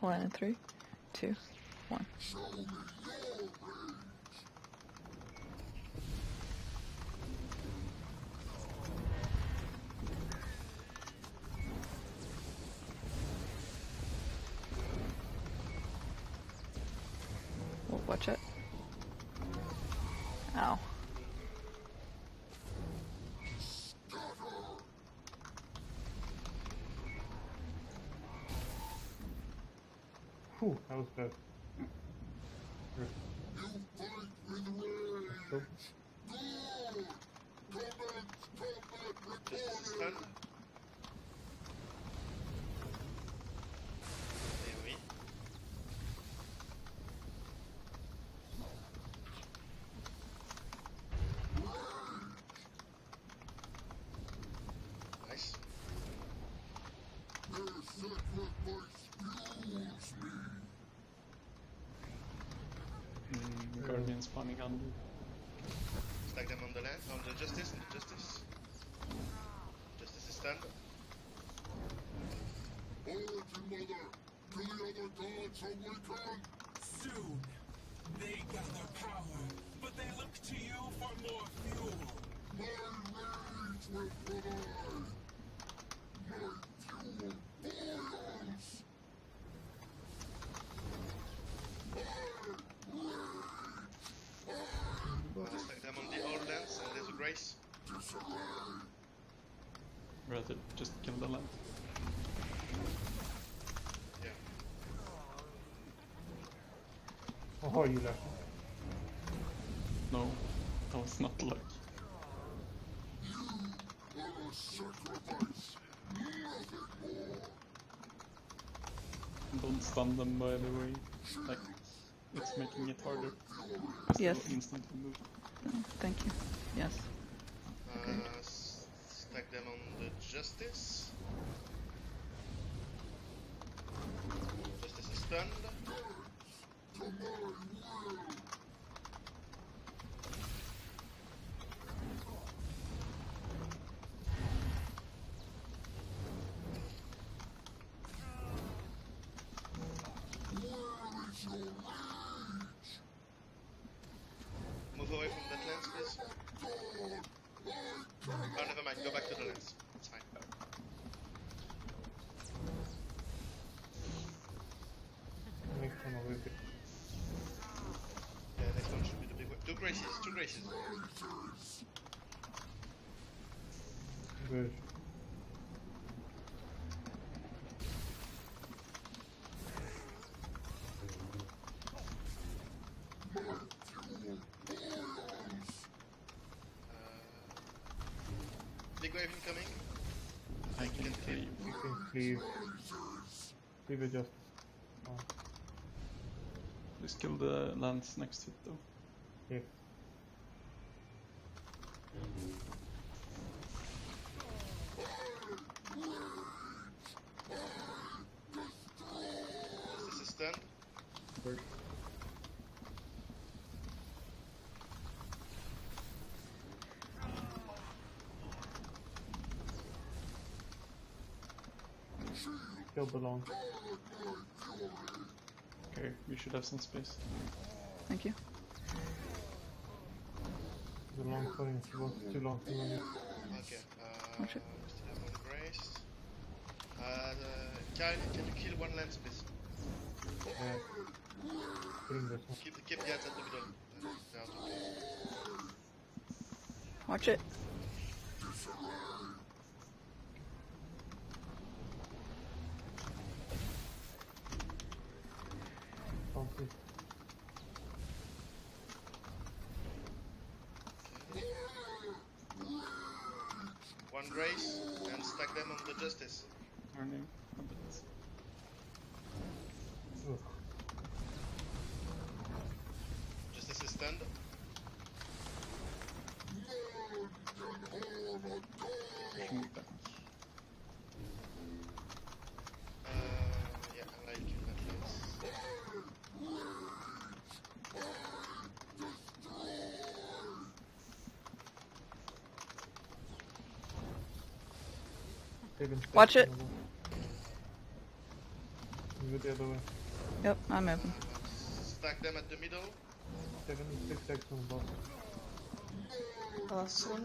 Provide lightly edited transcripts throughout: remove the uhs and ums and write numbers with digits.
Hold on in 3, 2, 1. Oh, watch it. Ow. Whew, that was bad. Just stun. AoE. Nice. Guardian spawning under. Stack them on the land, on the Justice, Justice. Justice is stunned. Soon, they gather power, but they look to you for more fuel. My rage will provide. My fuel boils. Stack them on the old lands and there's a Grace. Rather just kill the land. Yeah. Oh, you left. No, that was not luck. Don't stun them, by the way. Like, it's making it harder. Yes. They'll instantly move. Thank you. Yes. Stack them on the Justice. Justice is stunned. Move away from that lens, please. Oh, never mind. Go back to the lens. It's fine. Next one will be. Yeah, next one should be the big one. Two Graces, two Graces. Good. Big wave incoming. I can leave. You can leave. Leave it just. Oh, Just kill the lands next to it though. yes. This is stunned. Bird. Kill the long. Okay, we should have some space. Thank you. The long point was too long to run it. Okay. Watch it. We still have one Grace. Kyle, can you kill one lens, please? Killing this one. Keep the guns at the middle. They're out of place. Watch it. Bounty. One Grace and stack them on the Justice. Turning a bit. Ugh. Justice is stunned. Pushing it back. Yeah, I like that lens. Taken Watch it. moving with the other way. Yep, I'm moving. Stack them at the middle. 6 seconds on the boss. Last one.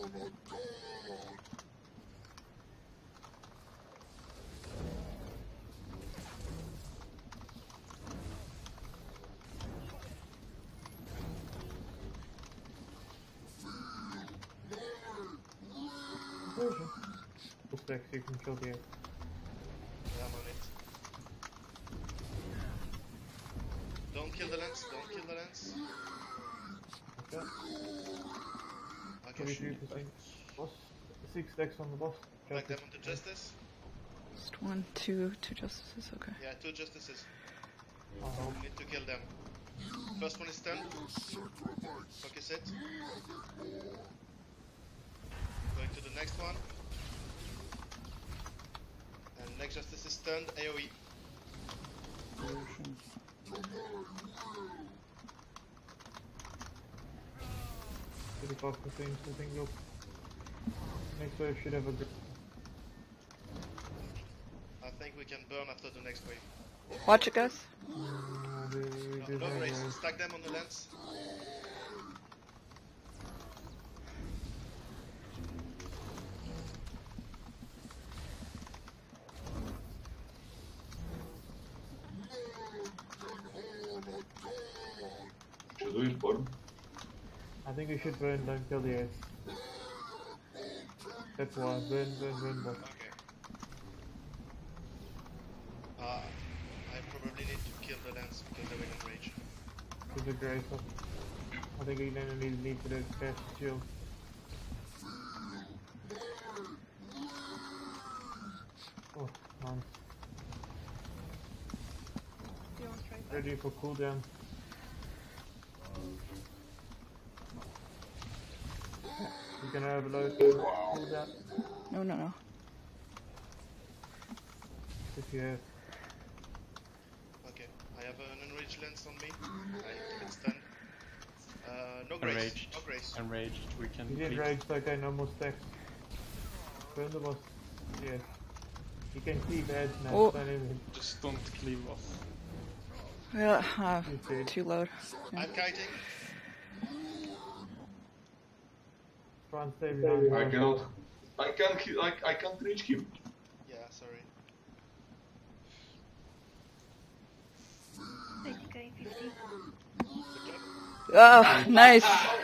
Full stack so you can kill the egg. Yeah, I'm on it. Don't kill the lens, don't kill the lens. Okay. Okay, 23%. Boss. 6 stacks on the boss. stack them onto justice. Just 1, 2, 2 justices, okay. Yeah, 2 justices. Uh-huh. Need to kill them. First one is stunned. Focus it. Going to the next one. And next justice is stunned. AoE. Potion. Pretty fast the same, so I think you'll... Next wave should have a good... I think we can burn after the next wave. Watch it, guys. No grace. Stack them on the lens. Should we burn? I think we should burn, don't kill the eggs. That's why, burn, boss. Okay. I probably need to kill the lens because they will enrage. With the grace up. I think you're gonna need to do fast shield. Oh, nice. Ready for cooldown. You can overload cooldown No, no, no. if you have. Okay, I have an enraged lens on me. I get stunned. No grace. Enraged. No grace. Enraged. We can You did bleed. rage, okay, no more stacks. Burn the boss. Yeah. You can cleave edge now, Oh. don't even. Just don't cleave off. Yeah, Okay. too loud. Yeah. I'm kiting. Try and stay behind. I cannot. I can't reach him. Yeah, sorry. 80k, 50. Oh, nice.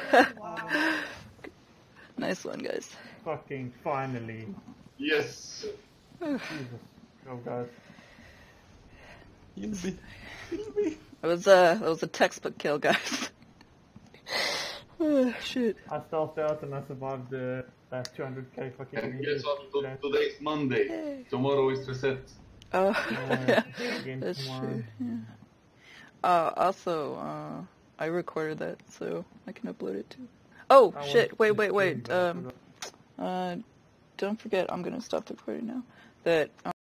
Nice one, guys. Fucking finally. Yes. Jesus. Go guys. Heal me. That was a textbook kill, guys. Oh, shit. I stealthed out and I survived the 200k fucking And thing. guess what? Today's Monday. Yay. Tomorrow is reset. Oh, Yeah, again that's tomorrow. true. Yeah. Also, I recorded that, so I can upload it too. Oh, I shit. wanted Wait, to wait, stream, wait. but I forgot. Don't forget, I'm gonna stop the recording now. That,